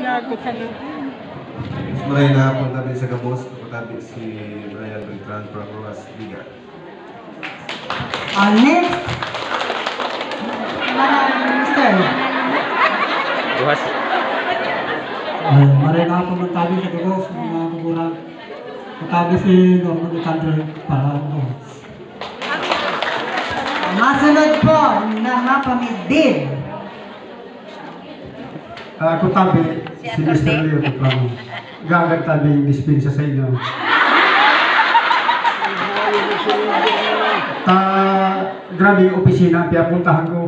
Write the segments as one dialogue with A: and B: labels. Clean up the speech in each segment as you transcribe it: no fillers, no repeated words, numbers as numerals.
A: Maray na hapon tabi sa Gabos, tabi si Brian Beltran Procuras Liga.
B: Next, Mr.
C: Bukas.
D: Maray na hapon tabi sa Gabos, mga kukurang. Tabi si Norman Alexander Parano.
B: Masunod po na mapamidin.
D: Ako tabi si Mr. Leo Tuprano. Gagad tabi yung dispensa sa inyo. Grabe yung opisina, piyapuntahan ko.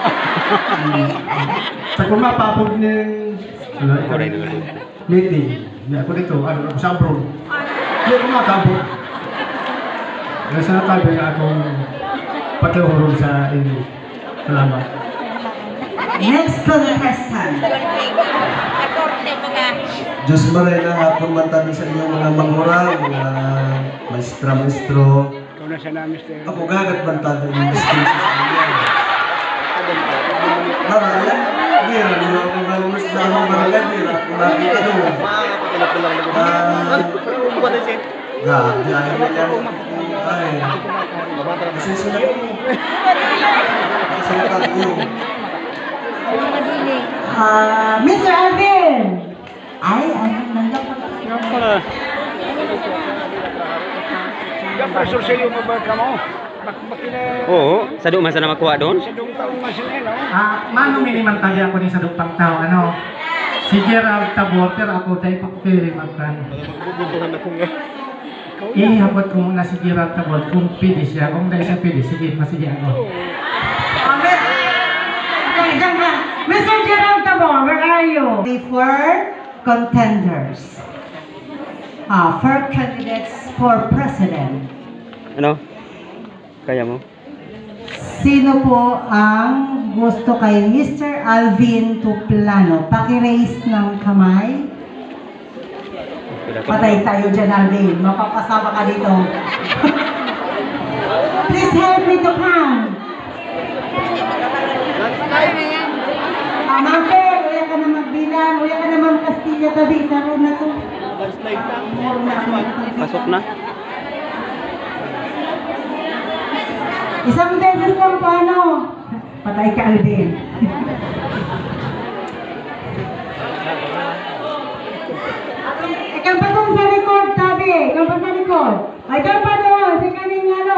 D: Sa kung mapapod ng meeting, hindi ako dito, ako sa abroad. Hindi ako makapod. Kaya sana tabi nga akong patiwahurong sa inyo. Salamat.
B: Next contestant.
A: Diyos maray na hapon man tabi sa inyo mga mangurang, mga maestra-maestro. Ako gagad man tabi yung dispensa sa inyo. Maraya, gira nyo ako malunos na ako maragad, gira ako nakita doon. Grabe, ayaw mo yan. Ay, masisunod mo. Masisunod mo.
B: Mr. Alvin! Ay, nanggap pa.
C: Oo, sa doon man sana makuha doon.
D: Mano miniman tayo ako ni sa dupang tao, ano? Si Gerald Tabor, pero ako tayo pakpili magkan. Ihabot ko muna si Gerald Tabor kung pili siya. Kung dahil siya pili, sige, masige ako.
B: Mr. Gerald Tabor, where are you? The four contenders. Four candidates for president.
C: Ano? Kaya mo?
B: Sino po ang gusto kay Mr. Alvin Tuplano? Paki-raise ng kamay. Patay tayo dyan, Alvin. Mapapasama ka dito. Please help me to count. Mate, uya ka na magbilang. Uya ka naman Castilla tabi. Saro na to.
C: Pasok na.
B: Isang beses lang paano? Patay ka, Alvin. Ikaw pa kung sa record, tabi. Ikaw pa sa record. Ay, ikaw pa doon. Sa kaning ano.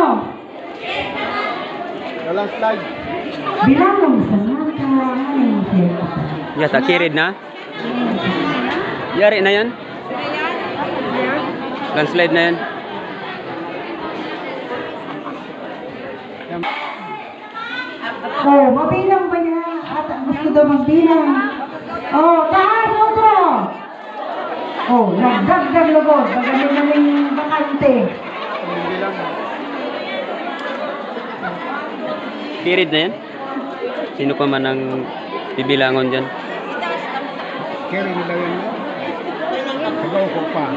A: Walang slide.
B: Bilang mo sa mata.
C: Yes, akirid na. Yari na yan. Landslide na yan.
B: Oh, mabilang ba niya? At gusto daw magbilang. Oh, taas, otro. Oh, nagdagdag lugod. Magaling naling bakante.
C: Kirid na yan. Sino pa man ang bibilangon dyan?
D: Kaya nila yun mo? Tagaw ko pa.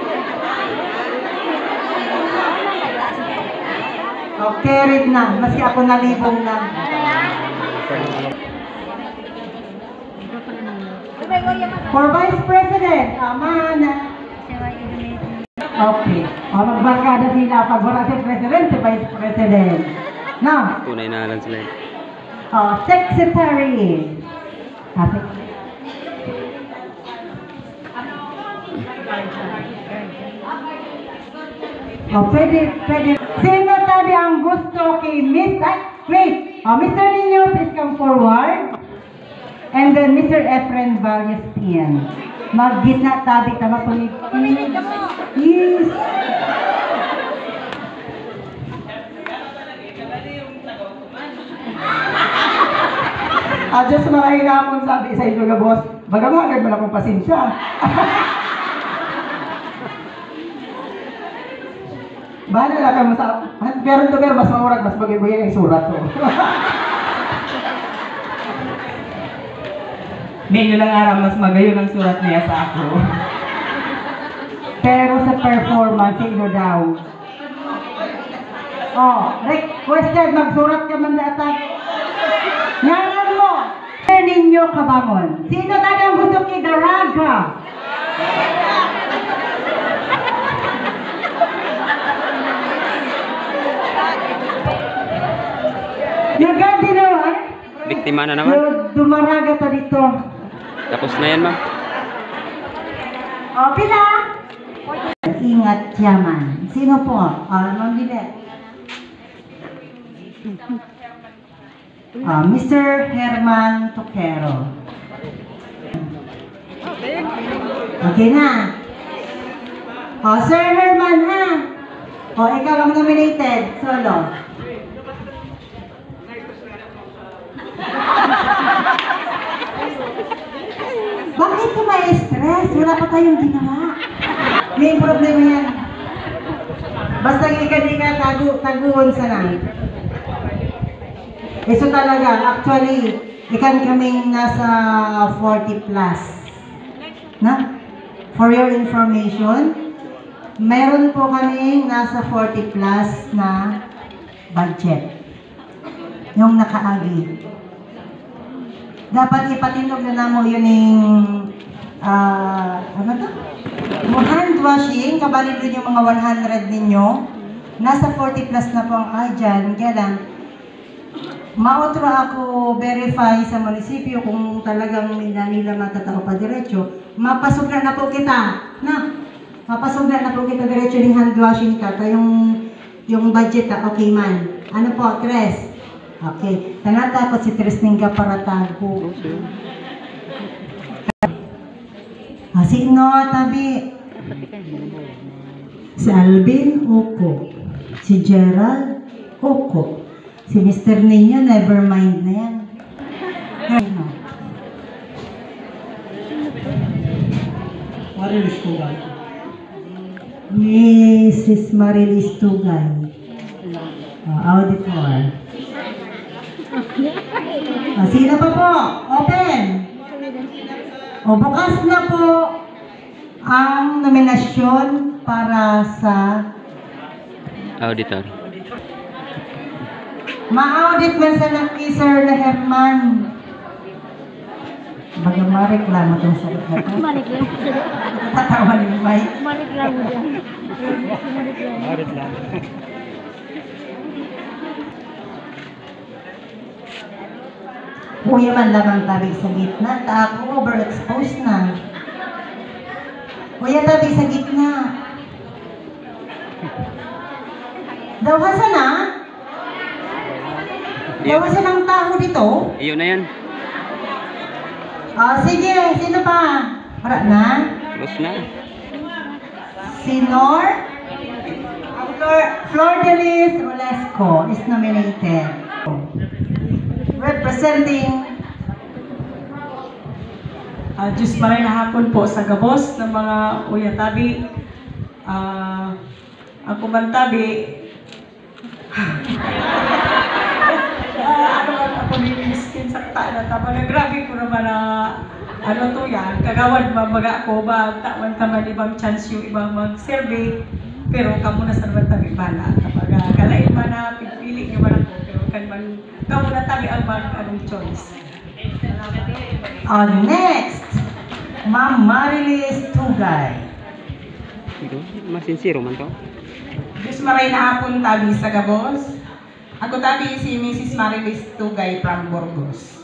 B: Oh, carried na. Maski ako nalibong na. For Vice President, na. Okay. O, magbarkada sila. Pag wala si President, si Vice President. Now,
C: Tunay na landslide.
B: Secretary. Pwede. Sino tabi ang gusto kay Miss... Wait. Mr. Nino, please come forward. And then Mr. Efren Valles-Pian. Mag-gitna tabi. Tama po ni... Yes. Diyos maraming namon sabi sa inyo nga boss. Bagamagad man akong pasensya. Bahala lang ka mo sa... Meron to pero mas maurag, mas bagay-bagay ang surat ko. Medyo lang aram, mas magayon ang surat niya sa ako. Pero sa performance, sino daw? Requested, magsurat ka man na atak. Ngayon mo, ninyo kabangon. Sino tayo ang gusto kay Daraga? Nagandi naman.
C: Biktima na naman.
B: Dumaraga ta dito.
C: Tapos na yan, ma'am.
B: O, pila? Ingat yaman. Sino po? Ma'am Lilet. Mr. Herman Toquero. Okay na. Sir Herman, ha? Ikaw ang nominated. Solo. Bakit ka ma-stress? Wala pa tayong ginawa. May problema yan. Basta hindi ka taguon sa lang. So talaga, actually, ikan kaming nasa 40 plus. Na? For your information, meron po kaming nasa 40 plus na budget. Yung nakaagi. Dapat ipatinog na namo yun yung ano to? Hand washing, kabalid rin yung mga 100 ninyo. Nasa 40 plus na po ang dyan. Kaya lang, maotro ako verify sa munisipyo kung talagang nila matatao pa diretso. Mapasok na po kita. Na? Mapasok na po kita diretso ng hand washing ka. Yung budget okay man. Ano po, Tres? Okay. Tanatakot si Tres Ningga para tago. Sino tabi? Si Alvin, Oko. Si Gerald, Oko. Si Mr. Ninyo, never mind na yan. Marilis Tugay. Mrs. Marilis Tugay. Auditor. Sino pa po? Open. Bukas na po ang nominasyon para sa
C: Auditor.
B: ma-audit man sa Sir na Herman. Baga mareklamo itong sagot na ito.
E: Mareklamo.
B: Tatawa ni Mike.
E: Mareklamo dyan.
D: Mareklamo.
B: Kuya man lamang tabi sa gitna. Ako overexposed na. Kuya tabi sa gitna. Dawasan na? Dawasan ang tao dito?
C: Iyon na yan.
B: Sige, sino pa? Wala na?
C: Tapos na.
B: Sinor? Flordelis Olesco is nominated. Representing
F: Diyos maray na hapon po sa gabos ng mga uyatabi. Ako man tabi. Ano man ako niliskin sa kataan tama na grabe ko naman na ano to yan. Kagawad mabaga ako ba tawan taman ibang chance yung ibang mag-survey. Pero kamo na sa naman tabi bala. Kapag kalain man na pipili nyo man ako. Pero kan man kamo na tabi ang anong choice.
B: next, Ma'am Marilis Tugay.
C: Mas sincero man to.
F: Diyos maray na hapon tabi sa gabos. Ako tabi si Mrs. Marilis Tugay from Burgos.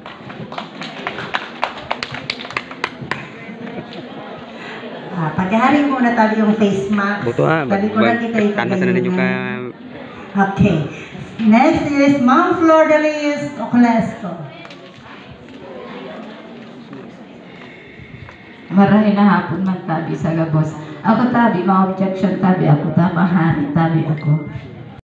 B: Paghahari muna tabi yung face mask.
C: Buto ha.
B: Tabi ko na kita
C: Tanas na ninyo ka.
B: Okay. Next is Ma'am Flordelis Olesco.
G: Marahil na hapon man tabi sa gabos. Ako tabi, ma-objection tabi ako, mahari tabi ako.